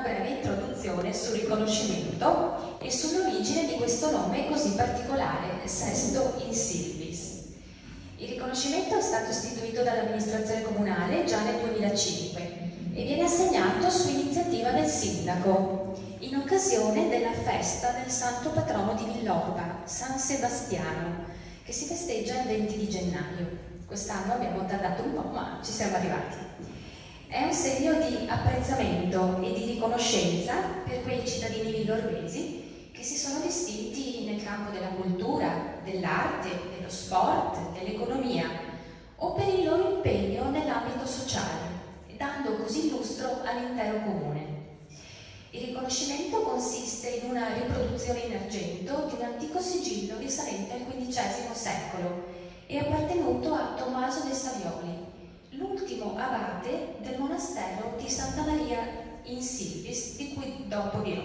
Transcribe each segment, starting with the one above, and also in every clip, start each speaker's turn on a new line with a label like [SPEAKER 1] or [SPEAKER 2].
[SPEAKER 1] breve introduzione sul riconoscimento e sull'origine di questo nome così particolare, Sesto in Silvis. Il riconoscimento è stato istituito dall'amministrazione comunale già nel 2005 e viene assegnato su iniziativa del sindaco in occasione della festa del santo patrono di Villorba, San Sebastiano, che si festeggia il 20 di gennaio. Quest'anno abbiamo tardato un po', ma ci siamo arrivati. È un segno di apprezzamento e di riconoscenza per quei cittadini villorbesi che si sono distinti nel campo della cultura, dell'arte, dello sport, dell'economia o per il loro impegno nell'ambito sociale, dando così lustro all'intero comune. Il riconoscimento consiste in una riproduzione in argento di un antico sigillo risalente al XV secolo e appartenuto a Tommaso de Savioli, l'ultimo abate del monastero di Santa Maria in Silvis, di cui dopo dirò.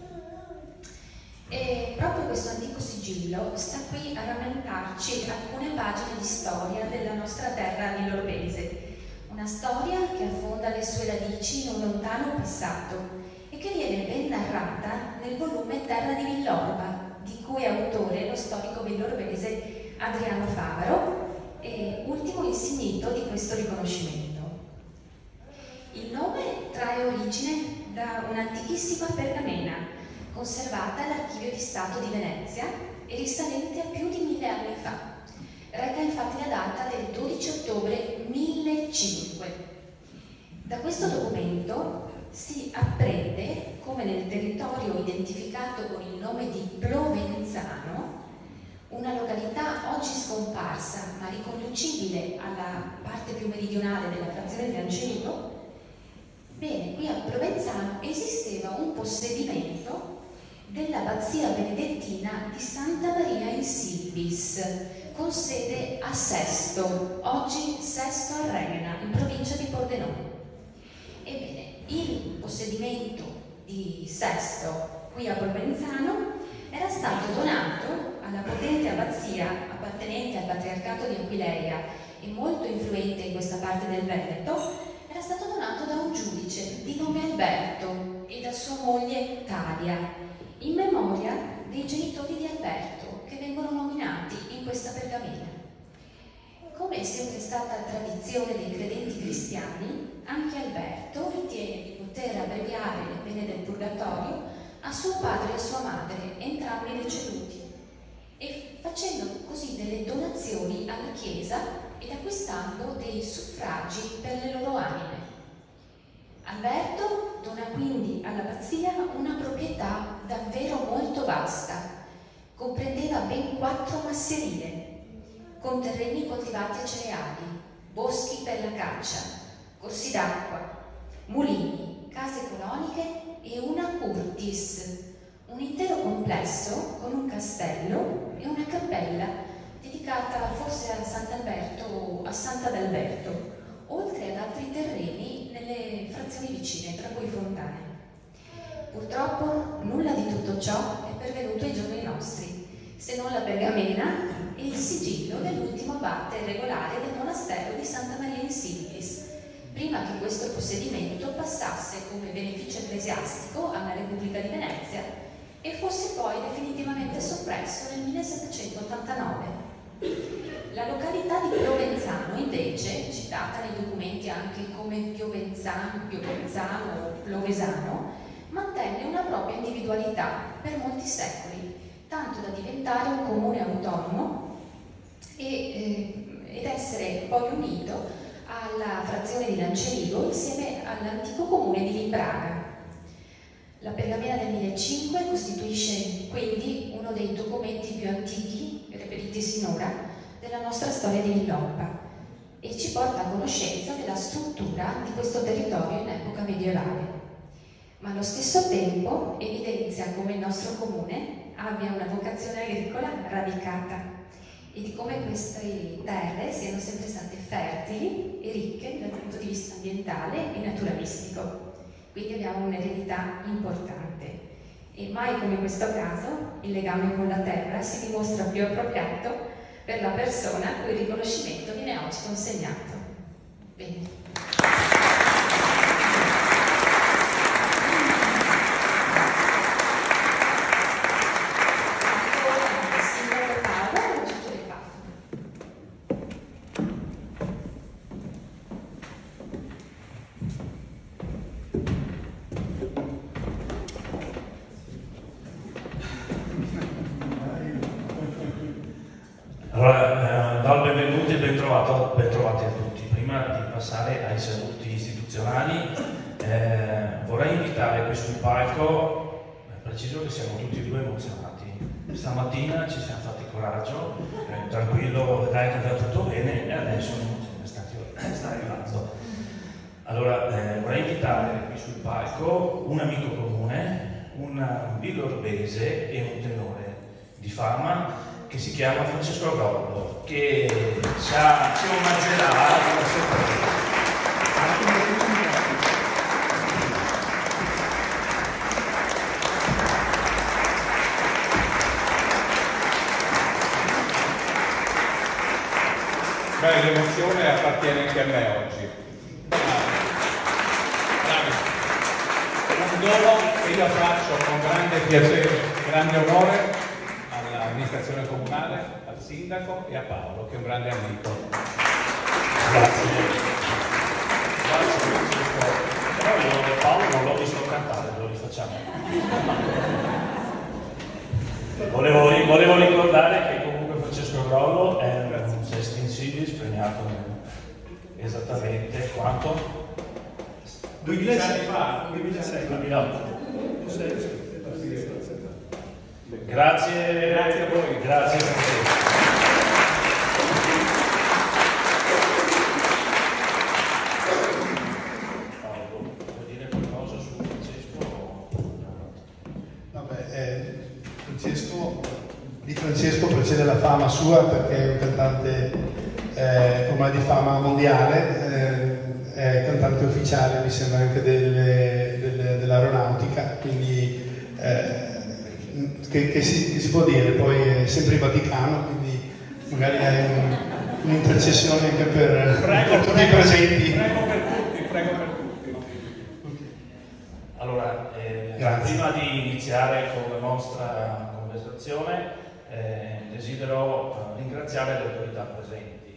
[SPEAKER 1] E proprio questo antico sigillo sta qui a rammentarci alcune pagine di storia della nostra terra villorbese, una storia che affonda le sue radici in un lontano passato e che viene ben narrata nel volume Terra di Villorba, di cui è autore lo storico villorbese Adriano Favaro, e ultimo insignito di questo riconoscimento. Il nome trae origine da un'antichissima pergamena conservata all'Archivio di Stato di Venezia e risalente a più di 1000 anni fa. Reca infatti la data del 12 ottobre 1500. Da questo documento si apprende come nel territorio identificato con il nome di Plovenzano, una località oggi scomparsa ma riconducibile alla parte più meridionale della frazione di Ancenigo, bene, qui a Provenzano esisteva un possedimento dell'abbazia benedettina di Santa Maria in Silvis, con sede a Sesto, oggi Sesto a Reina, in provincia di Pordenone. Ebbene, il possedimento di Sesto qui a Provenzano era stato donato alla potente abbazia appartenente al patriarcato di Aquileia e molto influente in questa parte del Veneto, era stato donato da un giudice di nome Alberto e da sua moglie Talia, in memoria dei genitori di Alberto che vengono nominati in questa pergamena. Come è sempre stata tradizione dei credenti cristiani, anche Alberto ritiene di poter abbreviare le pene del purgatorio a suo padre e a sua madre, entrambi deceduti, e facendo così delle donazioni alla Chiesa ed acquistando dei suffragi per le loro anime. Alberto dona quindi all'abbazia una proprietà davvero molto vasta, comprendeva ben 4 masserie, con terreni coltivati a cereali, boschi per la caccia, corsi d'acqua, mulini, case coloniche e una curtis, un intero complesso con un castello e una cappella dedicata forse a Sant'Alberto o a Sant'Adalberto, oltre ad altri terreni nelle frazioni vicine, tra cui Fontane. Purtroppo nulla di tutto ciò è pervenuto ai giorni nostri, se non la pergamena e il sigillo dell'ultimo abate regolare del monastero di Santa Maria in Silvis, prima che questo possedimento passasse come beneficio ecclesiastico alla Repubblica di Venezia e fosse poi definitivamente soppresso nel 1789. La località di Provenzano, invece, citata nei documenti anche come Piovenzano o Plovesano, mantenne una propria individualità per molti secoli, tanto da diventare un comune autonomo ed essere poi unito alla frazione di Lancerigo insieme all'antico comune di Limbraga. La pergamena del 1500 costituisce quindi uno dei documenti più antichi reperiti sinora della nostra storia di Villorba e ci porta a conoscenza della struttura di questo territorio in epoca medievale. Ma allo stesso tempo evidenzia come il nostro comune abbia una vocazione agricola radicata e di come queste terre siano sempre state fertili e ricche dal punto di vista ambientale e naturalistico. Quindi abbiamo un'eredità importante e mai come in questo caso il legame con la terra si dimostra più appropriato per la persona a cui il riconoscimento viene oggi consegnato. Bene.
[SPEAKER 2] trovati a tutti. Prima di passare ai saluti istituzionali, vorrei invitare qui sul palco, preciso che siamo tutti e due emozionati. Stamattina ci siamo fatti coraggio, tranquillo, vedrai che andrà tutto bene, e adesso l'emozione sta arrivando. Allora, vorrei invitare qui sul palco un amico comune, un villorvese e un tenore di fama, che si chiama Francesco Rollo, che ci omaggerà una sorpresa.
[SPEAKER 3] Beh, l'emozione appartiene anche a me oggi. Un dono che io faccio con grande piacere, grande onore all'amministrazione comunale, al sindaco e a Paolo, che è un grande amico.
[SPEAKER 2] Grazie. Grazie Francesco. Però io Paolo non l'ho visto cantare, lo rifacciamo. Volevo ricordare che comunque Francesco Rollo è un sestinsilis premiato esattamente quanto?
[SPEAKER 3] 15 anni fa,
[SPEAKER 2] 2006. 2008. Grazie a voi, grazie Francesco. Paolo, vuoi dire qualcosa su Francesco?
[SPEAKER 4] Di Francesco procede la fama sua perché è un cantante ormai di fama mondiale, è cantante ufficiale, mi sembra anche dell'aeronautica, quindi che si può dire, poi è sempre in Vaticano, quindi magari è un'intercessione anche per tutti i presenti.
[SPEAKER 3] Prego per tutti.
[SPEAKER 2] Allora, prima di iniziare con la nostra conversazione, desidero ringraziare le autorità presenti.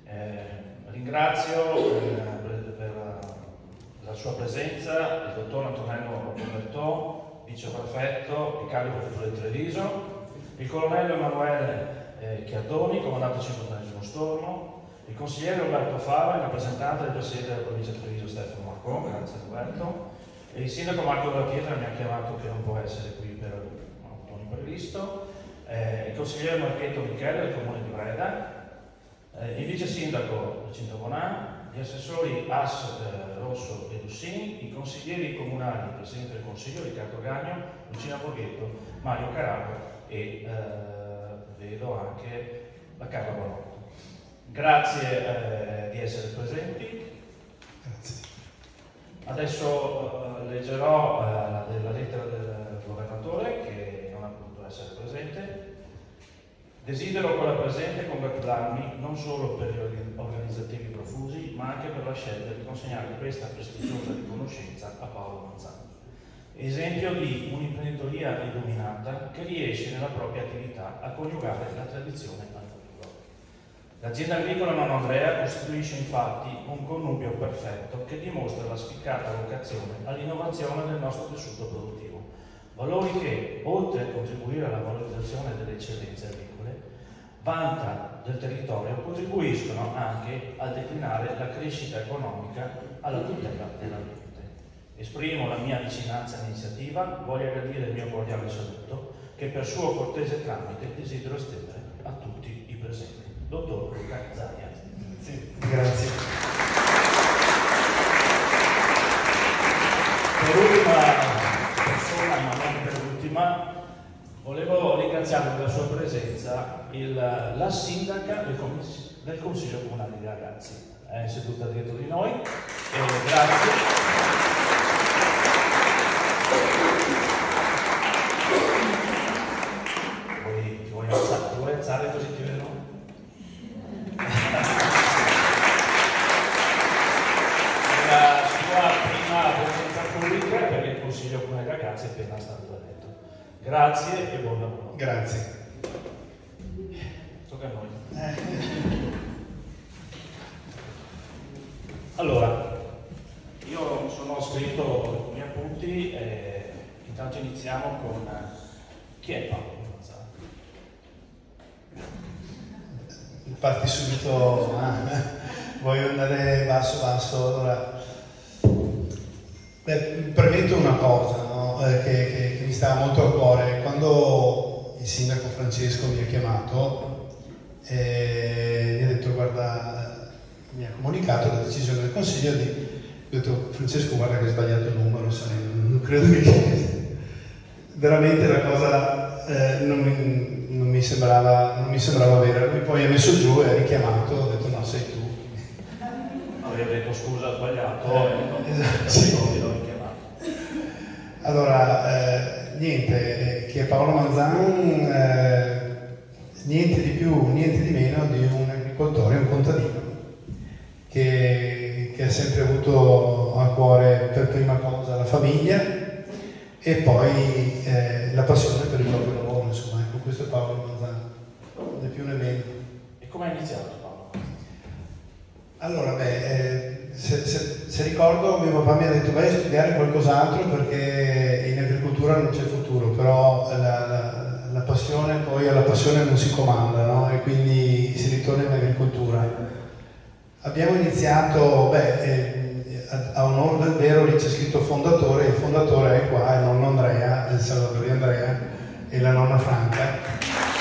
[SPEAKER 2] Ringrazio per la sua presenza il dottor Antonello Roberto, viceprefetto e capo prefetto di Treviso, il colonnello Emanuele Chiardoni, comandante 51° Stormo, il consigliere Roberto Fava, il rappresentante del presidente della provincia di Treviso Stefano Marcon, grazie Roberto, e il sindaco Marco Della Pietra mi ha chiamato che non può essere qui per un imprevisto, il consigliere Marchetto Michele del comune di Breda, il vice sindaco Jacinto Bonà, gli assessori As, Rosso e Lussini, i consiglieri comunali, il presidente del consiglio Riccardo Gagno, Lucina Borghetto, Mario Carago e vedo anche la Carla Bonotto. Grazie di essere presenti.
[SPEAKER 4] Grazie.
[SPEAKER 2] Adesso leggerò la lettera del governatore che non ha potuto essere presente. Desidero con la presente congratularmi non solo per gli organizzativi profusi, ma anche per la scelta di consegnare questa prestigiosa riconoscenza a Paolo Manzano. Esempio di un'imprenditoria illuminata che riesce nella propria attività a coniugare la tradizione al futuro. L'azienda agricola Nonno Andrea costituisce infatti un connubio perfetto che dimostra la spiccata vocazione all'innovazione del nostro tessuto produttivo. Valori che, oltre a contribuire alla valorizzazione delle eccellenze agricole, vanta del territorio, contribuiscono anche a declinare la crescita economica alla tutela dell'ambiente. Esprimo la mia vicinanza all'iniziativa, voglio gradire il mio cordiale saluto che per suo cortese tramite desidero estendere a tutti i presenti. Dottor Luca Zaia.
[SPEAKER 4] Grazie.
[SPEAKER 2] Per ultima persona, ma non per ultima, volevo ringraziare per la sua presenza la sindaca del Consiglio Comunale di Ragazzi. È seduta dietro di noi. Grazie. Ti vuoi alzare così ti vedo? La sua prima presenza pubblica perché il Consiglio Comunale di Ragazzi è appena stato eletto. Grazie e buon lavoro.
[SPEAKER 4] Grazie.
[SPEAKER 2] Tocca a noi. Allora, io sono scritto alcuni appunti e intanto iniziamo con chi è Paolo Manzano?
[SPEAKER 4] parti subito, voglio andare basso. Allora, premetto una cosa, no? che mi sta molto a cuore. Quando il sindaco Francesco mi ha chiamato, mi ha detto, guarda, mi ha comunicato la decisione del Consiglio ho detto, Francesco, guarda che hai sbagliato il numero, sai, non credo che veramente la cosa non mi sembrava vera. Lui poi ha messo giù e ha richiamato, ho detto no, sei tu.
[SPEAKER 2] Avevo detto scusa, ho sbagliato,
[SPEAKER 4] esatto, sì.
[SPEAKER 2] l'ho richiamato.
[SPEAKER 4] Allora, niente, chi è Paolo Manzan, niente di più, niente di meno di un agricoltore, un contadino, che ha sempre avuto a cuore per prima cosa la famiglia e poi la passione per il proprio lavoro, insomma, ecco, questo è Paolo Manzan, né più né meno.
[SPEAKER 2] E come hai iniziato, Paolo?
[SPEAKER 4] Allora, se ricordo, mio papà mi ha detto vai a studiare qualcos'altro perché in agricoltura non c'è futuro, però la passione, poi alla passione non si comanda, no? E quindi si ritorna in agricoltura. Abbiamo iniziato, a onore del vero lì c'è scritto fondatore, il fondatore è qua, il nonno Andrea, il Salvatore Andrea e la nonna Franca.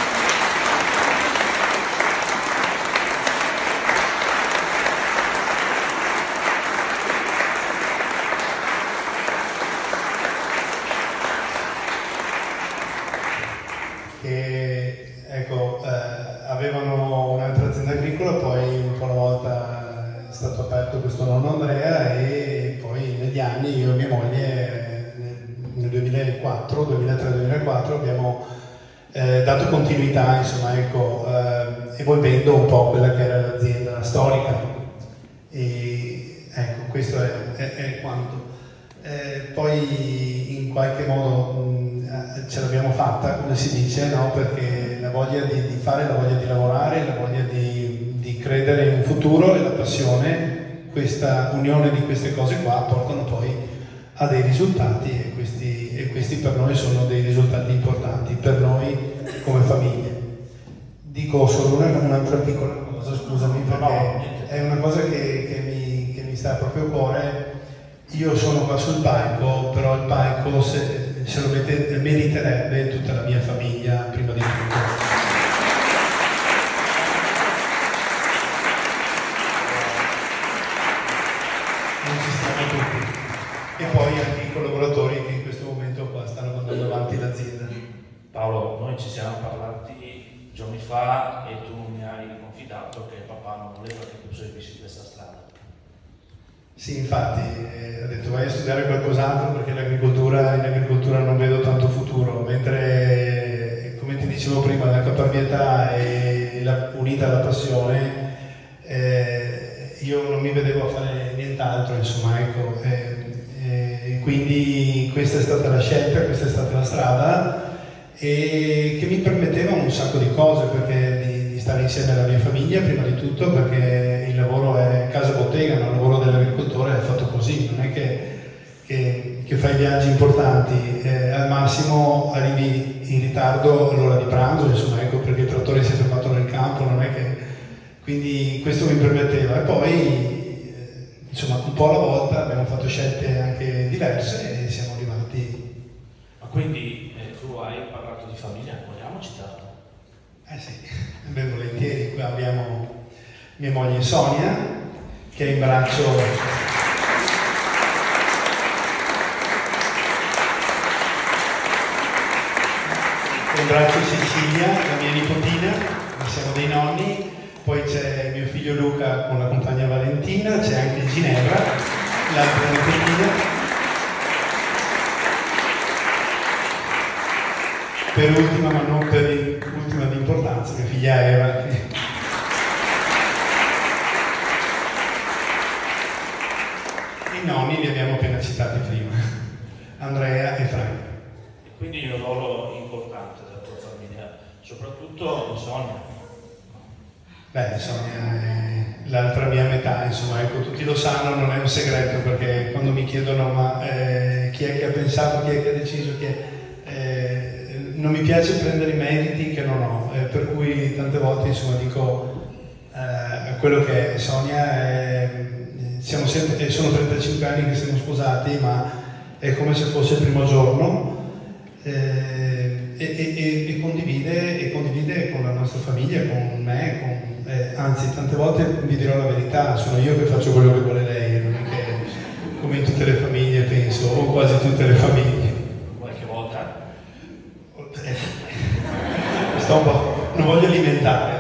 [SPEAKER 4] Che ecco, avevano un'altra azienda agricola, poi un po' alla volta è stato aperto questo nonno Andrea e poi negli anni io e mia moglie nel 2003-2004 abbiamo dato continuità, insomma, ecco, evolvendo un po' quella che era l'azienda storica. E ecco, questo è quanto. Poi in qualche modo ce l'abbiamo fatta, come si dice, no? Perché la voglia di fare, la voglia di lavorare, la voglia di credere in un futuro e la passione, questa unione di queste cose qua portano poi a dei risultati e questi per noi sono dei risultati importanti, per noi come famiglia. Dico solo un'altra piccola cosa, scusami, perché è una cosa che mi sta proprio a cuore. Io sono qua sul palco, però il palco se lo meriterebbe tutta la mia famiglia prima di tutto. Non ci stiamo tutti. E poi anche i collaboratori che in questo momento qua stanno mandando avanti l'azienda.
[SPEAKER 2] Paolo, noi ci siamo parlati giorni fa e tu mi hai confidato che papà non voleva che tu seguissi questa strada.
[SPEAKER 4] Sì, infatti, ho detto vai a studiare qualcos'altro perché in agricoltura non vedo tanto futuro, mentre, come ti dicevo prima, la caparbietà e unita alla passione, io non mi vedevo a fare nient'altro, insomma, ecco. Quindi questa è stata la scelta, questa è stata la strada, e che mi permetteva un sacco di cose, perché di stare insieme alla mia famiglia prima di tutto, perché il lavoro è casa bottega, ma il lavoro dell'agricoltore è fatto così, non è che fai viaggi importanti, al massimo arrivi in ritardo all'ora di pranzo, insomma, ecco, perché il trattore si è fermato nel campo, non è che... Quindi questo mi permetteva, e poi insomma un po' alla volta abbiamo fatto scelte anche diverse e siamo arrivati.
[SPEAKER 2] Ma quindi tu hai parlato di famiglia, vogliamoci tanto?
[SPEAKER 4] Sì, ben volentieri. Qui abbiamo mia moglie Sonia, che è in braccio Cecilia, la mia nipotina, siamo dei nonni, poi c'è mio figlio Luca con la compagna Valentina, c'è anche Ginevra, l'altra nipotina. Per ultima, ma non per ultima di importanza, mia figlia Eva. I nonni li abbiamo appena citati prima, Andrea e Frank.
[SPEAKER 2] E quindi un ruolo importante della tua famiglia, soprattutto Sonia.
[SPEAKER 4] Sonia è l'altra mia metà, insomma, ecco, tutti lo sanno, non è un segreto, perché quando mi chiedono ma chi è che ha pensato, chi è che ha deciso, non mi piace prendere i meriti che non ho, per cui tante volte, insomma, dico quello che è Sonia. Sono 35 anni che siamo sposati, ma è come se fosse il primo giorno, e condivide con la nostra famiglia, con me, anzi tante volte vi dirò la verità, sono io che faccio quello che vuole lei, non è che come in tutte le famiglie penso, o quasi tutte le famiglie.
[SPEAKER 2] Qualche volta?
[SPEAKER 4] Sto un po', non voglio alimentare.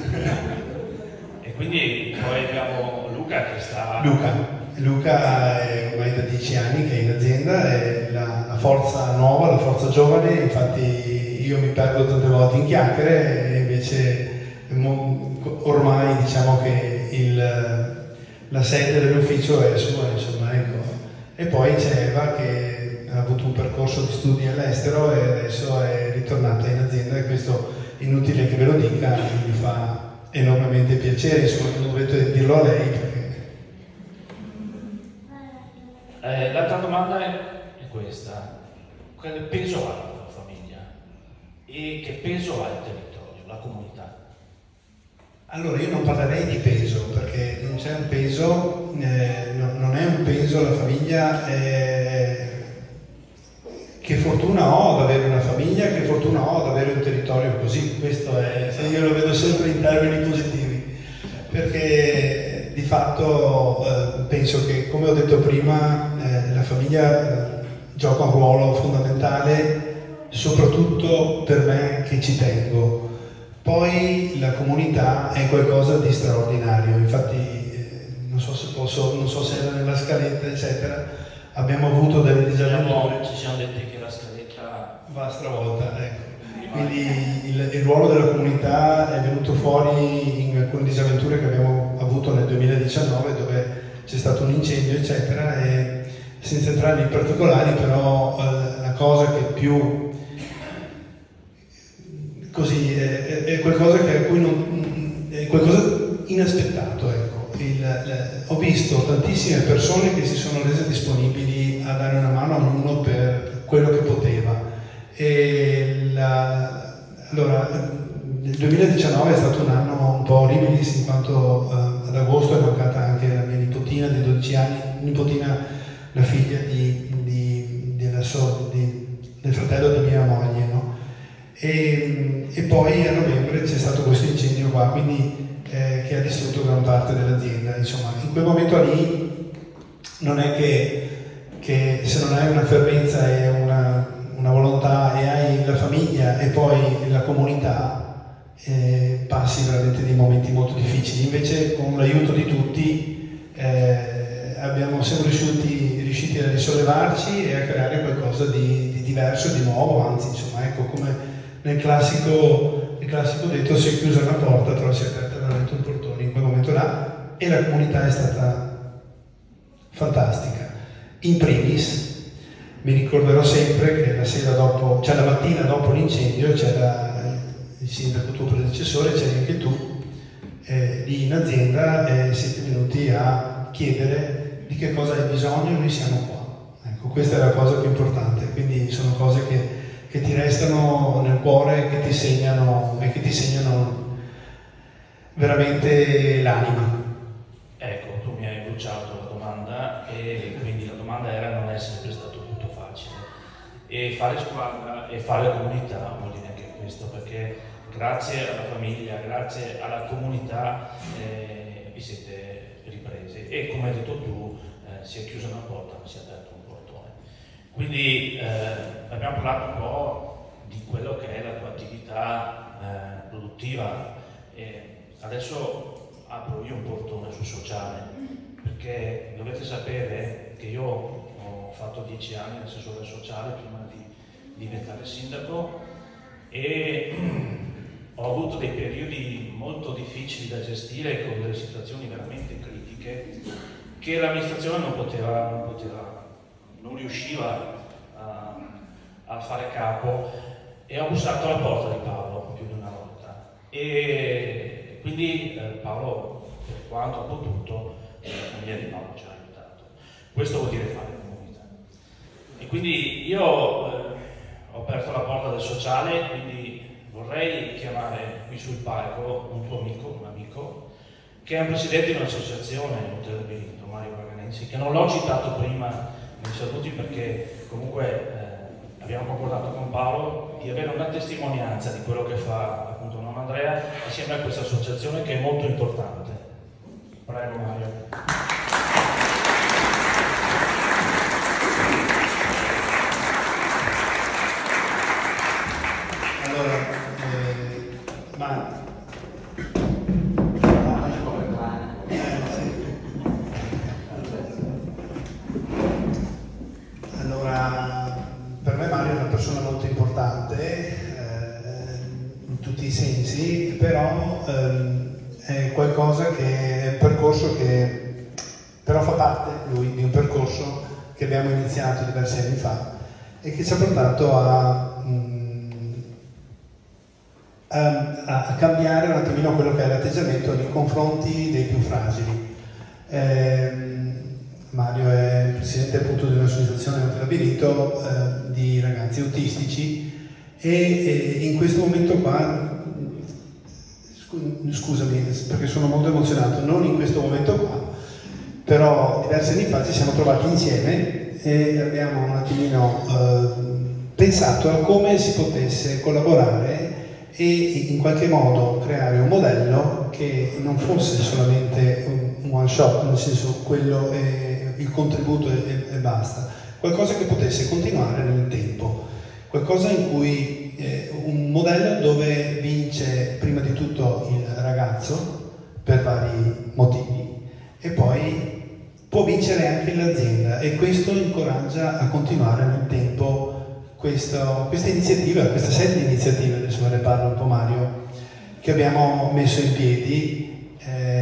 [SPEAKER 2] E quindi poi abbiamo Luca che sta...
[SPEAKER 4] Luca è ormai da 10 anni che è in azienda, è la forza nuova, la forza giovane, infatti io mi perdo tante volte in chiacchiere e invece ormai diciamo che la sede dell'ufficio è sua, insomma, ecco. E poi c'è Eva che ha avuto un percorso di studi all'estero e adesso è ritornata in azienda, e questo inutile che ve lo dica, mi fa enormemente piacere, insomma, non dovete dirlo a lei perché...
[SPEAKER 2] L'altra domanda è questa: quale peso ha la tua famiglia e che peso ha il territorio, la comunità?
[SPEAKER 4] Allora, io non parlerei di peso perché non c'è un peso, non è un peso la famiglia. Che fortuna ho ad avere una famiglia, che fortuna ho ad avere un territorio così, questo è, io lo vedo sempre in termini positivi, perché di fatto penso che, come ho detto prima, la famiglia gioca un ruolo fondamentale, soprattutto per me che ci tengo. Poi la comunità è qualcosa di straordinario, infatti non so se era nella scaletta eccetera, abbiamo avuto delle disavventure.
[SPEAKER 2] Ci siamo detti che la scaletta
[SPEAKER 4] va stravolta, ecco. Quindi il ruolo della comunità è venuto fuori in alcune disavventure che abbiamo avuto nel 2019, dove c'è stato un incendio eccetera, e senza entrare in particolari, però la cosa che più così è qualcosa a cui non è qualcosa inaspettato, ecco. Ho visto tantissime persone che si sono rese disponibili a dare una mano a ognuno per quello che poteva. Allora, il 2019 è stato un anno un po' orribilis, in quanto ad agosto è mancata anche la mia nipotina di 12 anni, la figlia del fratello di mia moglie, no? E poi a novembre c'è stato questo incendio qua, quindi che ha distrutto gran parte dell'azienda. Insomma, in quel momento lì non è che se non hai una fervenza e una volontà e hai la famiglia e poi la comunità, passi veramente dei momenti molto difficili. Invece con l'aiuto di tutti siamo riusciti a risollevarci e a creare qualcosa di diverso e di nuovo, anzi, insomma, ecco, come nel classico detto, si è chiusa una porta però si è aperta veramente un portone in quel momento là, e la comunità è stata fantastica. In primis mi ricorderò sempre che la sera dopo, cioè la mattina dopo l'incendio, c'era il sindaco, tuo predecessore, c'eri anche tu, lì in azienda, siete venuti a chiedere di che cosa hai bisogno, noi siamo qua. Ecco, questa è la cosa più importante, quindi sono cose che ti restano nel cuore, che ti segnano veramente l'anima.
[SPEAKER 2] Ecco, tu mi hai bruciato la domanda, e quindi la domanda era: non è sempre stato tutto facile, e fare squadra e fare comunità vuol dire anche questo, perché grazie alla famiglia, grazie alla comunità vi siete ripresi, e come hai detto tu, si è chiusa una porta ma si è aperto un portone. Quindi abbiamo parlato un po' di quello che è la tua attività produttiva, e adesso apro io un portone sul sociale, perché dovete sapere che io ho fatto 10 anni assessore sociale prima di diventare sindaco, e ho avuto dei periodi molto difficili da gestire, con delle situazioni veramente critiche che l'amministrazione non riusciva a fare capo, e ho bussato alla porta di Paolo più di una volta, e quindi Paolo, per quanto ha potuto, in via di mano ci ha aiutato. Questo vuol dire fare comunità, e quindi io ho aperto la porta del sociale, quindi vorrei chiamare qui sul palco un tuo amico, che è un presidente di un'associazione, Hotel Labirinto, Mario Paganensi, che non l'ho citato prima nei saluti perché comunque abbiamo concordato con Paolo di avere una testimonianza di quello che fa appunto non Andrea insieme a questa associazione che è molto importante. Prego Mario.
[SPEAKER 4] Allora, Allora, per me Mario è una persona molto importante in tutti i sensi, però è qualcosa che è un percorso che però fa parte lui di un percorso che abbiamo iniziato diversi anni fa e che ci ha portato a cambiare un attimino quello che è l'atteggiamento nei confronti dei più fragili. Mario è il presidente appunto di un'associazione Hotel Labirinto di ragazzi autistici e in questo momento qua, scusami perché sono molto emozionato, non in questo momento qua, però diversi anni fa ci siamo trovati insieme e abbiamo un attimino pensato a come si potesse collaborare e in qualche modo creare un modello che non fosse solamente un one shot, nel senso quello è il contributo e basta, qualcosa che potesse continuare nel tempo, qualcosa in cui un modello dove vince prima di tutto il ragazzo per vari motivi e poi può vincere anche l'azienda e questo incoraggia a continuare nel tempo questa iniziativa, questa serie di iniziative, adesso ve ne parlo un po' Mario, che abbiamo messo in piedi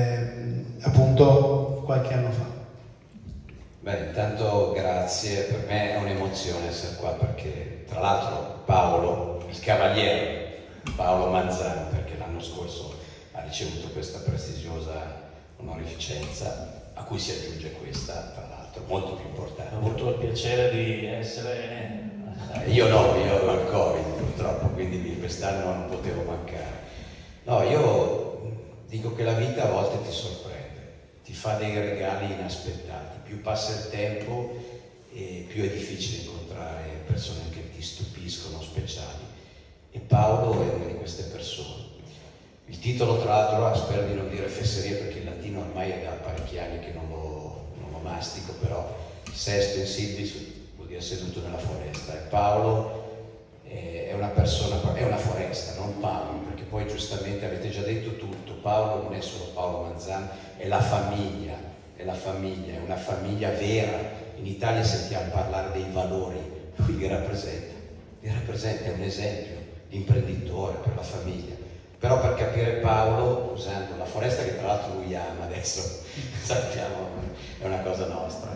[SPEAKER 4] appunto qualche anno fa.
[SPEAKER 5] Beh, intanto grazie, per me è un'emozione essere qua perché tra l'altro Paolo, il cavaliere Paolo Manzan, perché l'anno scorso ha ricevuto questa prestigiosa onorificenza a cui si aggiunge questa, tra l'altro, molto più importante.
[SPEAKER 2] Ho avuto il piacere di essere...
[SPEAKER 5] Io no, io ho il Covid purtroppo, quindi quest'anno non potevo mancare. No, io dico che la vita a volte ti sorprende, ti fa dei regali inaspettati, più passa il tempo e più è difficile incontrare persone che ti stupiscono, speciali. E Paolo è una di queste persone. Il titolo tra l'altro, spero di non dire fesserie perché il latino ormai è da parecchi anni che non lo mastico, però Sesto in Silvis vuol dire seduto nella foresta, e Paolo è una persona, è una foresta, non Paolo, perché poi giustamente avete già detto tutto, Paolo non è solo Paolo Manzan, è la famiglia, è una famiglia vera. In Italia sentiamo parlare dei valori, lui li rappresenta, è un esempio di imprenditore per la famiglia. Però per capire Paolo, usando la foresta che tra l'altro lui ama adesso, sappiamo, è una cosa nostra,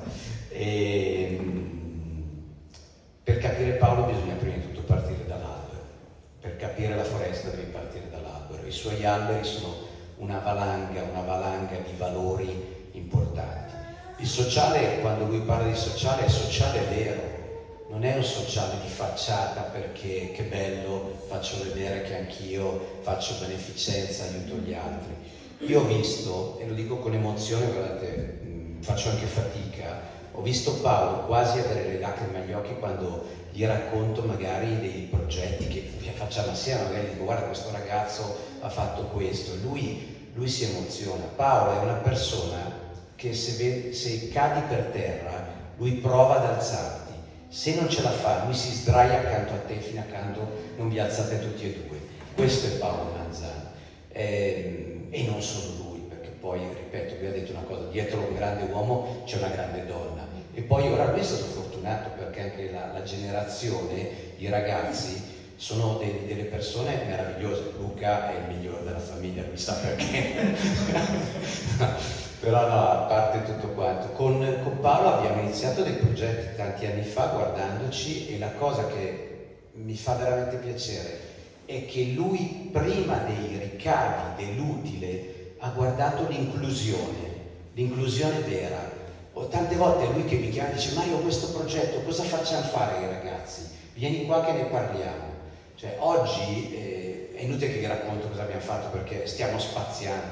[SPEAKER 5] per capire Paolo bisogna prima di tutto partire dall'albero, per capire la foresta devi partire dall'albero. I suoi alberi sono una valanga di valori importanti. Il sociale, quando lui parla di sociale, è sociale vero, non è un sociale di facciata perché che bello, faccio vedere che anch'io faccio beneficenza, aiuto gli altri. Io ho visto, e lo dico con emozione, guardate, faccio anche fatica, ho visto Paolo quasi avere le lacrime agli occhi quando gli racconto magari dei progetti che facciamo assieme, magari dico guarda questo ragazzo ha fatto questo, lui si emoziona. Paolo è una persona che se cadi per terra lui prova ad alzarti, se non ce la fa lui si sdraia accanto a te fino a quando non vi alzate tutti e due. Questo è Paolo Manzan, e non solo lui, perché poi ripeto, vi ho detto una cosa, dietro un grande uomo c'è una grande donna. E poi ora lui è stato fortunato perché anche la generazione di ragazzi sono delle persone meravigliose. Luca è il migliore della famiglia, lui sa perché. Però no, a parte tutto quanto, con Paolo abbiamo iniziato dei progetti tanti anni fa guardandoci, e la cosa che mi fa veramente piacere è che lui prima dei ricavi, dell'utile, ha guardato l'inclusione vera. Tante volte è lui che mi chiama e dice: ma io ho questo progetto, cosa facciamo fare ai ragazzi? Vieni qua che ne parliamo. Cioè oggi è inutile che vi racconto cosa abbiamo fatto perché stiamo spaziando,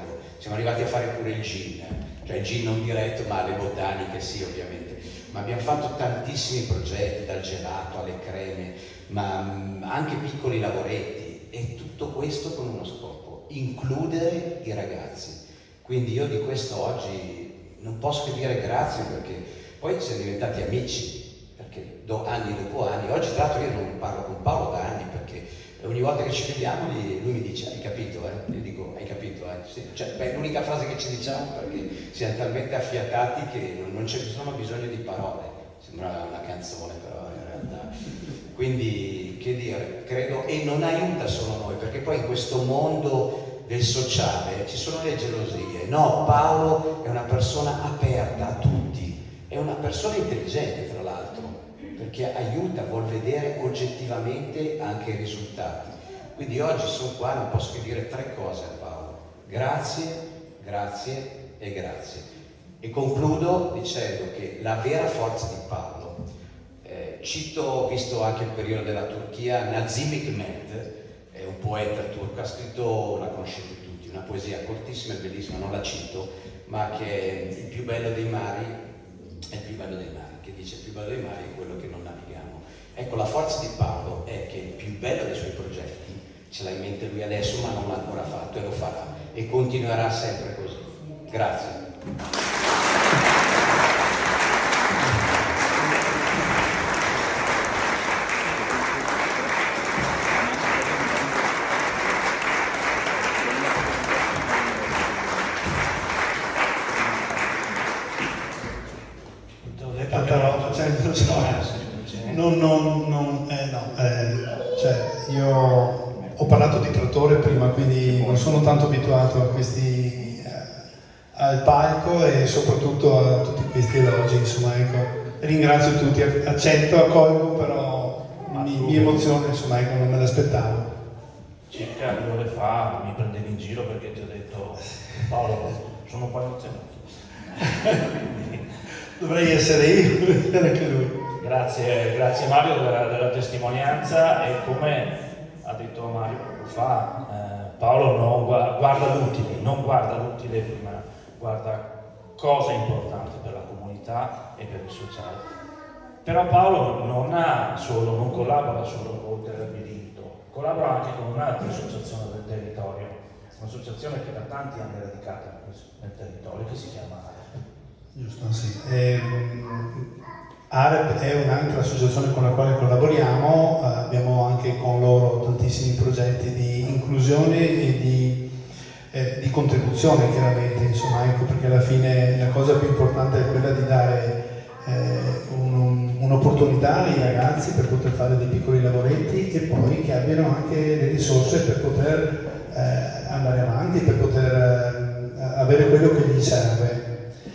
[SPEAKER 5] siamo arrivati a fare pure il gin, cioè il gin non diretto, ma le botaniche sì ovviamente, ma abbiamo fatto tantissimi progetti, dal gelato alle creme, ma anche piccoli lavoretti, e tutto questo con uno scopo: includere i ragazzi. Quindi io di questo oggi non posso che dire grazie, perché poi siamo diventati amici, perché anni dopo anni, oggi tra l'altro io non parlo con Paolo da anni, perché ogni volta che ci vediamo lui mi dice hai capito? Io dico hai capito? Sì. Cioè, è l'unica frase che ci diciamo, perché siamo talmente affiatati che non c'è bisogno di parole, sembra una canzone però in realtà. Quindi che dire, credo, e non aiuta solo noi, perché poi in questo mondo del sociale ci sono le gelosie. No, Paolo è una persona aperta a tutti, è una persona intelligente tra l'altro, perché aiuta, vuol vedere oggettivamente anche i risultati. Quindi oggi sono qua, non posso che dire 3 cose a Paolo: grazie, grazie e grazie. E concludo dicendo che la vera forza di Paolo, cito, visto anche il periodo della Turchia, Nazım Hikmet, è un poeta turco, ha scritto, la conoscete tutti, una poesia cortissima e bellissima, non la cito, ma che è il più bello dei mari, che dice il più bello dei mari è quello che non navighiamo. Ecco, la forza di Paolo è che il più bello dei suoi progetti ce l'ha in mente lui adesso, ma non l'ha ancora fatto, e lo farà, e continuerà sempre così. Grazie.
[SPEAKER 4] Cioè, io ho parlato di trattore prima, quindi non sono tanto abituato a questi, al palco e soprattutto a tutti questi elogi, insomma, ecco. Ringrazio tutti, accetto, accolgo, però mi emoziona, insomma, ecco, non me l'aspettavo.
[SPEAKER 2] Circa 2 ore fa mi prendevi in giro perché ti ho detto Paolo, sono un po' emozionato.
[SPEAKER 4] Dovrei essere io, anche lui.
[SPEAKER 2] Grazie Mario della testimonianza, e come ha detto Mario poco fa, Paolo non guarda l'utile prima, guarda cose importanti per la comunità e per il sociale. Però Paolo non collabora solo con il Labirinto, collabora anche con un'altra associazione del territorio, un'associazione che da tanti anni è radicata nel territorio, che si chiama AREP.
[SPEAKER 4] Giusto, sì. AREP è un'altra associazione con la quale collaboriamo, abbiamo anche con loro tantissimi progetti di inclusione e di contribuzione, chiaramente, insomma, ecco, perché alla fine la cosa più importante è quella di dare un'opportunità ai ragazzi per poter fare dei piccoli lavoretti, e poi che abbiano anche le risorse per poter andare avanti, per poter avere quello che gli serve.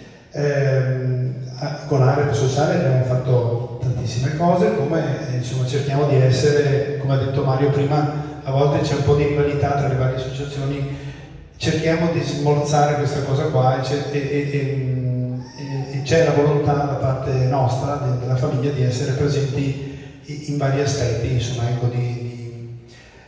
[SPEAKER 4] Con AREP Sociale abbiamo fatto tantissime cose, come insomma, cerchiamo di essere, come ha detto Mario prima, a volte c'è un po' di rivalità tra le varie associazioni, cerchiamo di smorzare questa cosa qua, e c'è la volontà da parte nostra, della famiglia, di essere presenti in vari aspetti, insomma, ecco, di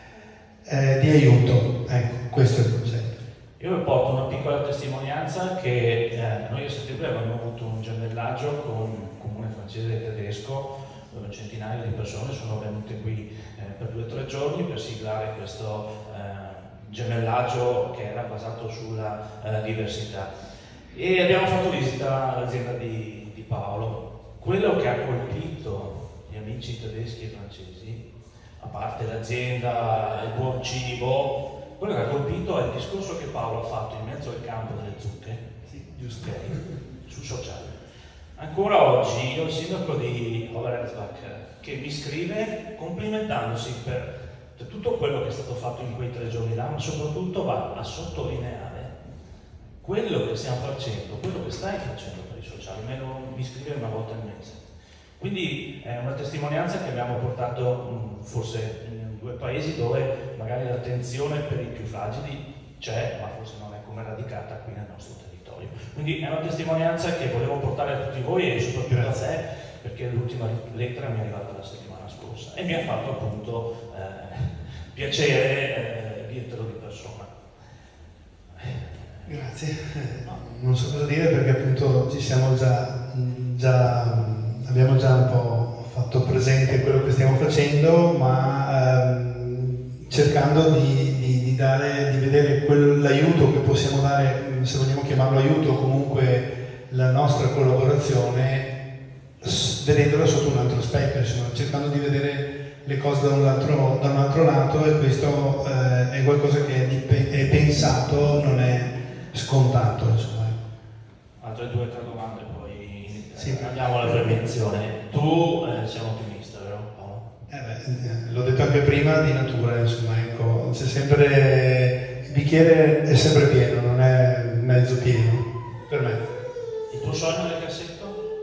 [SPEAKER 4] aiuto. Ecco, questo è il concetto.
[SPEAKER 2] Io vi porto una piccola testimonianza che noi a settembre abbiamo avuto un gemellaggio con il comune francese e tedesco, dove centinaia di persone sono venute qui per 2 o 3 giorni per siglare questo gemellaggio che era basato sulla diversità. E abbiamo fatto visita all'azienda di Paolo. Quello che ha colpito gli amici tedeschi e francesi, a parte l'azienda, il buon cibo, quello che ha colpito è il discorso che Paolo ha fatto in mezzo al campo delle zucche, giusto, sul sociale. Ancora oggi io ho il sindaco di Oberherzbach che mi scrive complimentandosi per tutto quello che è stato fatto in quei 3 giorni là, ma soprattutto va a sottolineare quello che stiamo facendo, quello che stai facendo per i sociali, mi scrive una volta al mese. Quindi è una testimonianza che abbiamo portato forse in 2 paesi dove magari l'attenzione per i più fragili c'è, ma forse non è come radicata qui nel nostro territorio. Quindi è una testimonianza che volevo portare a tutti voi e soprattutto a te, perché l'ultima lettera mi è arrivata la settimana scorsa e mi ha fatto piacere dirtelo di persona.
[SPEAKER 4] Grazie. Non so cosa dire perché appunto ci siamo abbiamo già un po' fatto presente quello che stiamo facendo, ma cercando di vedere l'aiuto che possiamo dare, se vogliamo chiamarlo aiuto, comunque la nostra collaborazione, vedendola sotto un altro aspetto, insomma, cercando di vedere le cose da un altro lato, e questo è qualcosa che è pensato, non è scontato, insomma.
[SPEAKER 2] Altre 2 o 3 domande, poi
[SPEAKER 4] sì.
[SPEAKER 2] Andiamo alla prevenzione. Tu sei un ottimista, vero Paolo?
[SPEAKER 4] L'ho detto anche prima, di natura, insomma, ecco, c'è sempre, il bicchiere è sempre pieno, non è mezzo pieno, per me.
[SPEAKER 2] Il tuo sogno nel cassetto?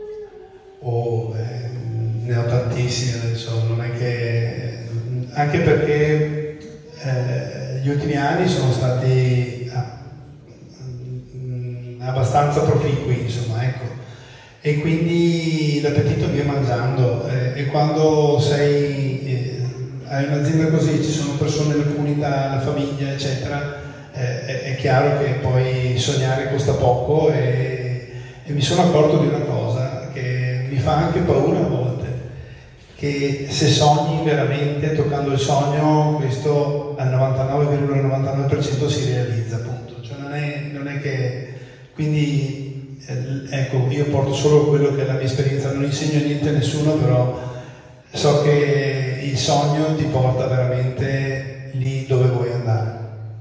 [SPEAKER 4] Ne ho tantissimi adesso, non è che... anche perché gli ultimi anni sono stati abbastanza proficui, insomma, ecco. E quindi l'appetito viene mangiando, e quando hai un'azienda così, ci sono persone nella comunità, la famiglia, eccetera, è chiaro che poi sognare costa poco, e mi sono accorto di una cosa che mi fa anche paura a volte, che se sogni veramente toccando il sogno, questo al 99,99% si realizza, appunto. Cioè non è che... Quindi ecco, io porto solo quello che è la mia esperienza, non insegno niente a nessuno, però so che il sogno ti porta veramente lì dove vuoi andare.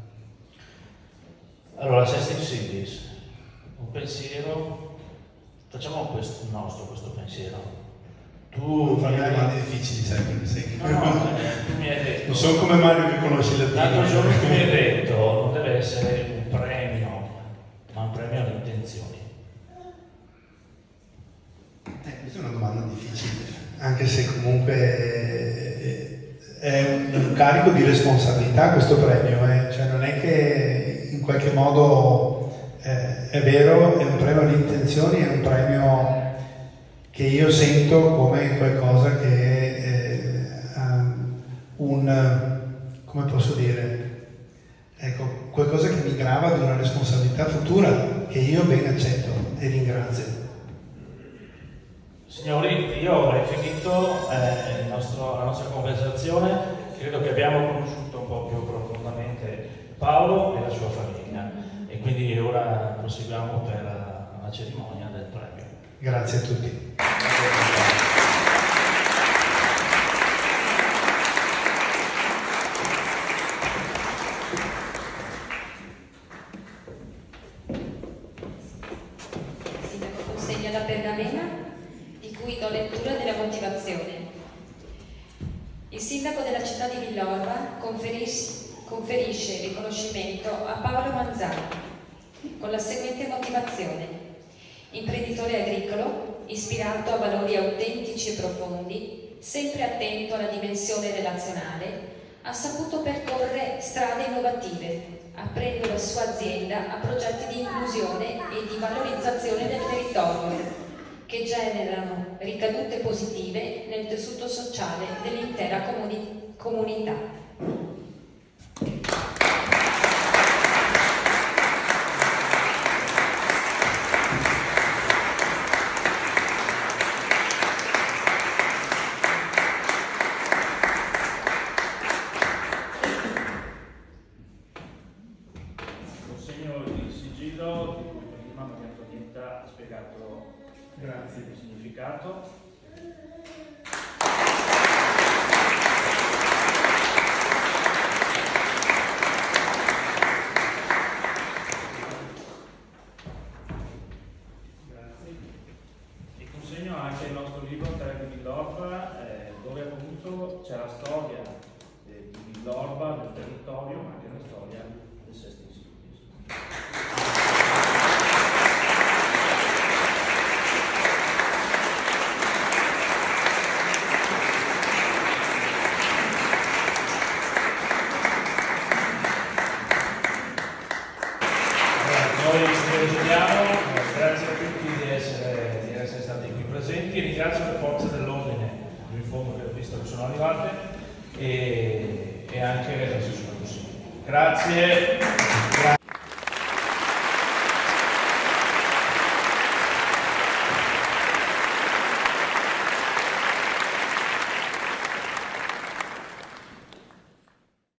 [SPEAKER 2] Allora, Sesting Cities, un pensiero, facciamo questo pensiero. Tu
[SPEAKER 4] fai domande difficili sempre, sai.
[SPEAKER 2] No, tu mi hai detto.
[SPEAKER 4] Non so come Mario che conosci la
[SPEAKER 2] L'altro giorno tu mi hai detto non deve essere un premio, ma un premio alle intenzioni.
[SPEAKER 4] Questa è una domanda difficile, anche se comunque è un carico di responsabilità questo premio, cioè non è che in qualche modo è vero, è un premio alle intenzioni, è un premio che io sento come qualcosa che ha come posso dire, ecco, qualcosa che mi grava di una responsabilità futura che io ben accetto e ringrazio.
[SPEAKER 2] Signori, io ho finito la nostra conversazione, credo che abbiamo conosciuto un po' più profondamente Paolo e la sua famiglia, e quindi ora proseguiamo per la cerimonia del premio.
[SPEAKER 4] Grazie a tutti.
[SPEAKER 1] Sindaco consegna la pergamena di cui do lettura della motivazione. Il sindaco della città di Villorba conferisce il riconoscimento a Paolo Manzano con la seguente motivazione. Imprenditore agricolo, ispirato a valori autentici e profondi, sempre attento alla dimensione relazionale, ha saputo percorrere strade innovative, aprendo la sua azienda a progetti di inclusione e di valorizzazione del territorio, che generano ricadute positive nel tessuto sociale dell'intera comunità.
[SPEAKER 2] Consegno il sigillo di cui prima Maria Antonietta ha spiegato il significato. Consegno anche il nostro libro Terra di Villorba, dove appunto c'è la storia di Villorba, del territorio, ma anche la storia del Sesting Cities. Noi ci ritroviamo, grazie a tutti di essere stati qui presenti, ringrazio le forze dell'ordine, vi informo che ho visto che sono arrivate, e anche le assessore. Grazie.